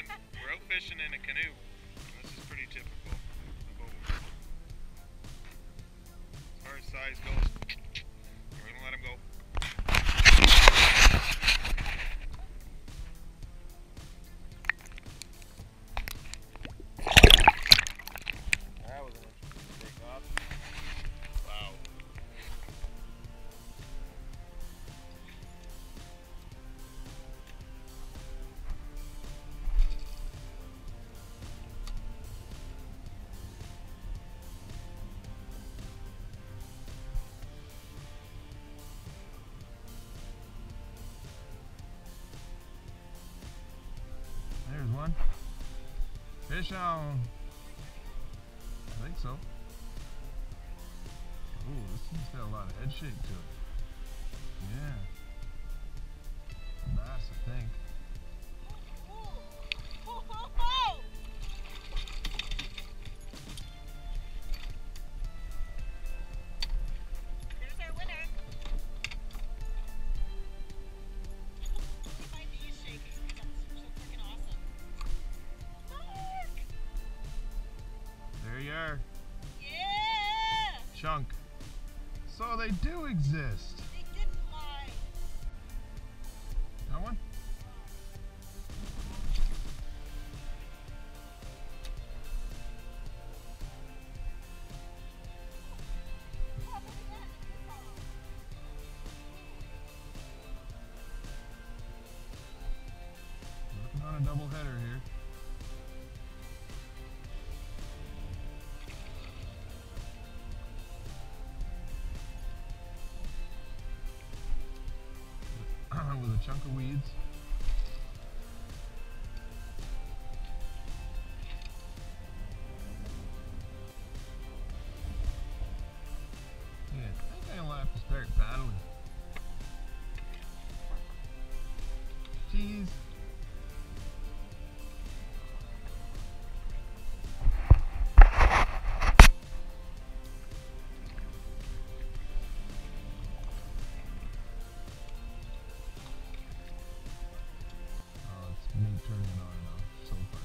again, we're out fishing in a canoe. This is pretty typical of boat. As far as size goes, we're gonna let him go. That was an interesting takeoff. Wow. There's one. Fish on. I think so. Ooh, this seems to have a lot of head shape to it. Yeah. Bass, I think. There's our winner. My knee's shaking because I'm so freaking awesome. Mark! There you are. Yeah! Chunk. So they do exist. They didn't lie. That one? Working on a double header here. With a chunk of weeds. Yeah, I think I'll have to start paddling. Jeez. Me turning it on and off so far.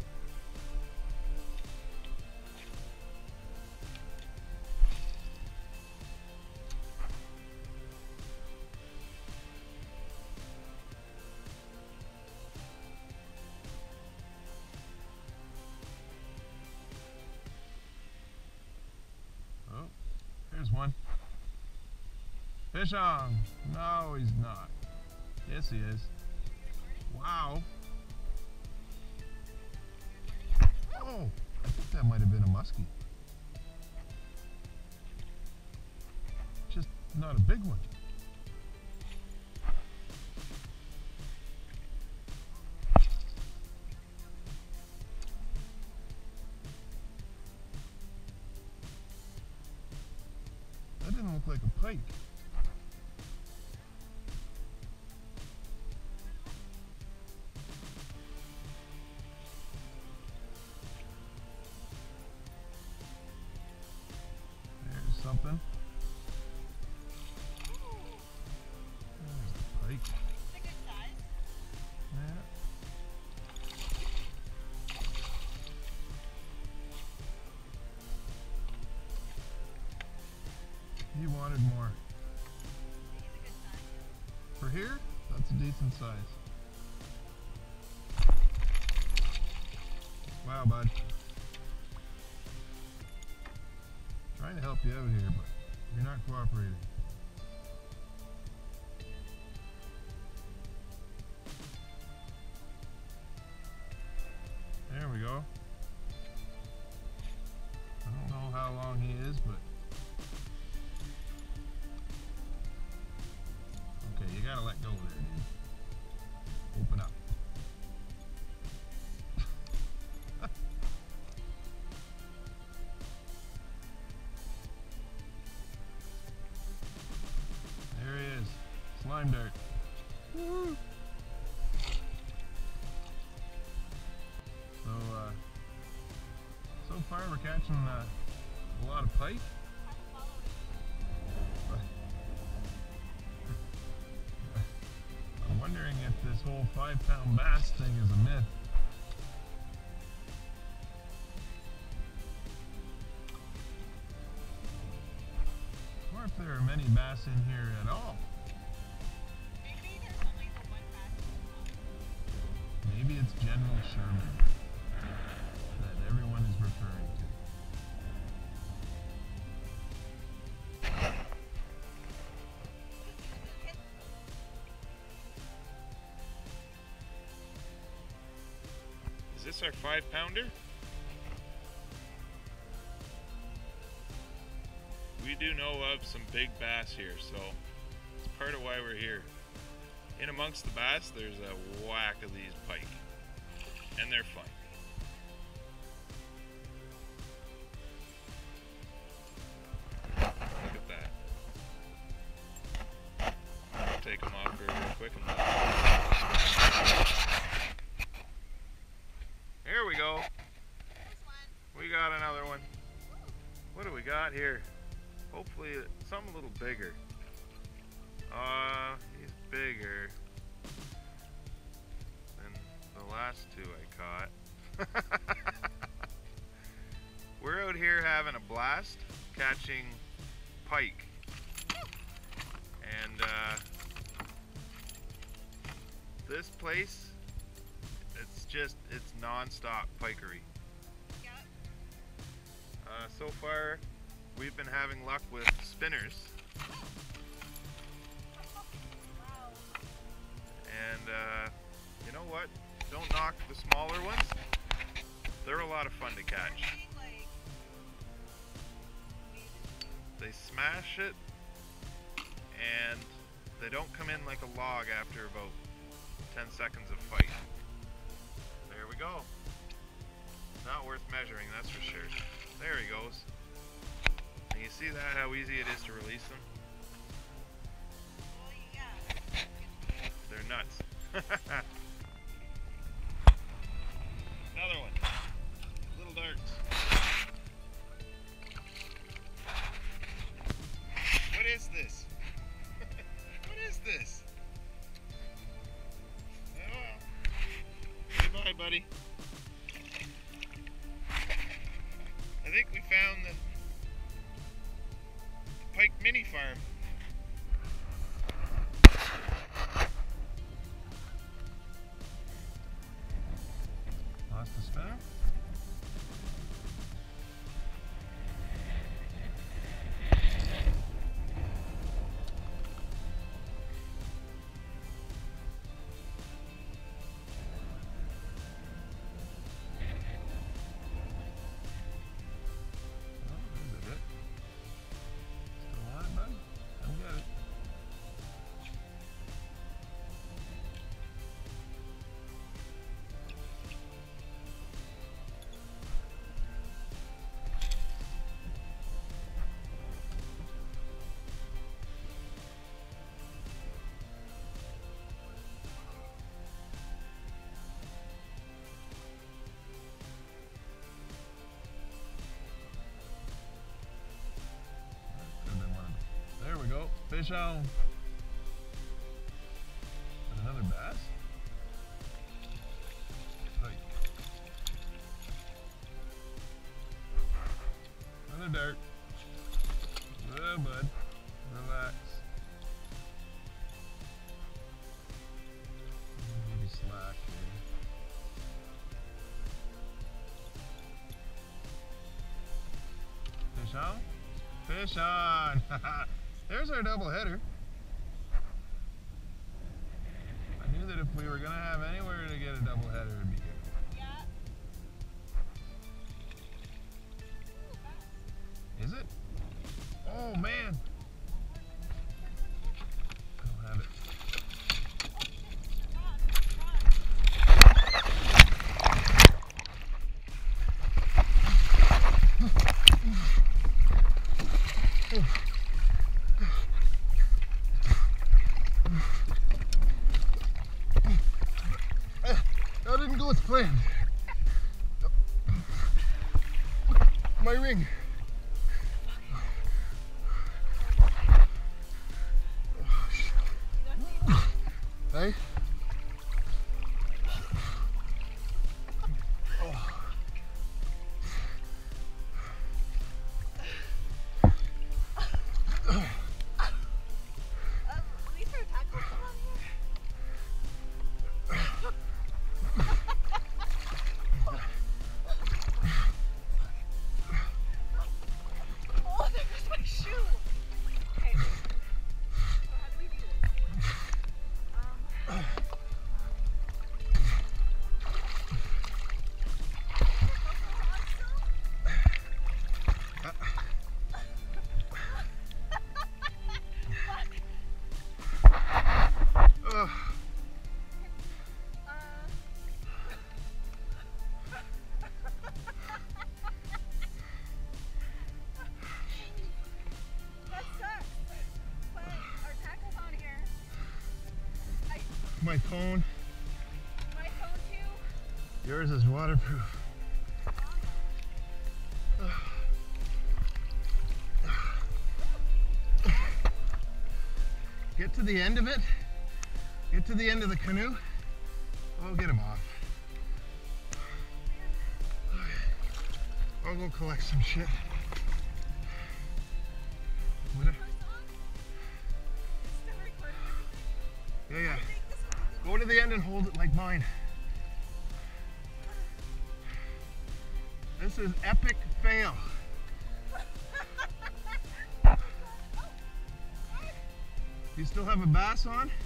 Oh, here's one. Fish on! No, he's not. Yes, he is. Wow. Oh, I think that might have been a muskie. Just not a big one. That didn't look like a pike. Something. There's the pike. It's a good size. Yeah. He wanted more. He's a good size. For here, that's a decent size. Wow, bud. Trying to help you out here, but you're not cooperating. There we go. I don't know how long he is, but okay, you gotta let go there, dude. Open up. There he is. Slime dart. Woo! So far we're catching a lot of pike. I'm wondering if this whole 5-pound bass thing is a myth. many bass in here at all. Maybe there's only the one bass in the pond. Maybe it's General Sherman that everyone is referring to. Is this our 5-pounder? We do know of some big bass here, so it's part of why we're here. In amongst the bass, there's a whack of these pike, and they're fun. Look at that. I'll take them off here real quick and here we go. There's one. We got another one. What do we got here? Hopefully something a little bigger. He's bigger than the last two I caught. We're out here having a blast catching pike. And this place, it's non-stop pikery. Yep. So far, we've been having luck with spinners. Wow. And you know what? Don't knock the smaller ones. They're a lot of fun to catch. Maybe, like, They smash it, and they don't come in like a log after about 10 seconds of fight. There we go. Not worth measuring, that's for sure. There he goes. And you see that, how easy it is to release them? well, yeah. They're nuts. Another one. Little darts. What is this? What is this? Oh. Say bye, buddy. I think we found the Pike Mini Farm. Lost the spinner? There we go. Fish on. And another bass. Pike. Another dart. Well, bud. Relax. Maybe slack here. Fish on? Fish on! There's our double header. I knew that if we were gonna have anywhere to get a double header, it'd be here. Yeah. Ooh, bass. Is it? Oh man! I don't have it. That didn't go as planned. My ring. Hey? my phone. My phone too. Yours is waterproof. Get to the end of it. Get to the end of the canoe. Oh, get him off. I'll go collect some shit. What a- Yeah, yeah. Go to the end and hold it like mine. This is epic fail. You still have a bass on?